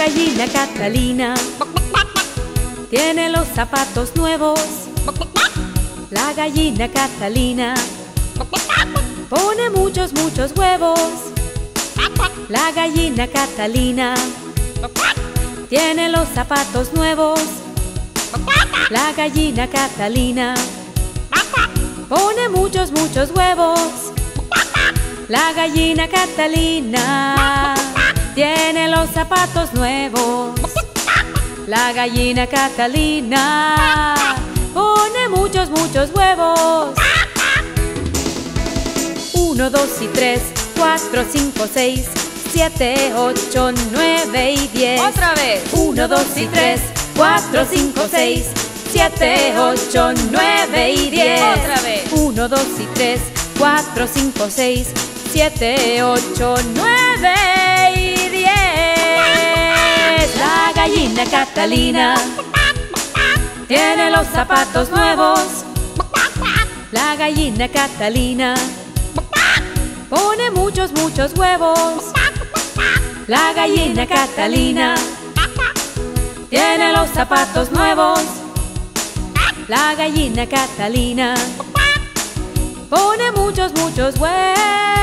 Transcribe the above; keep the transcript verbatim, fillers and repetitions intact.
gallina Catalina tiene los zapatos nuevos. La gallina Catalina pone muchos, muchos huevos. La gallina Catalina tiene los zapatos nuevos. La gallina Catalina pone muchos, muchos huevos. La gallina Catalina tiene los zapatos nuevos. La gallina Catalina pone muchos, muchos huevos. Uno, dos y tres, cuatro, cinco, seis, siete, ocho, nueve y diez. Otra vez. Uno, dos y tres, cuatro, cinco, seis, siete, ocho, nueve y diez. Otra vez. Uno, dos y tres, cuatro, cinco, seis, siete, ocho, nueve y diez. La gallina Catalina tiene los zapatos nuevos. La gallina Catalina pone muchos, muchos huevos. La gallina Catalina tiene los zapatos nuevos. La gallina Catalina pone muchos, muchos huevos.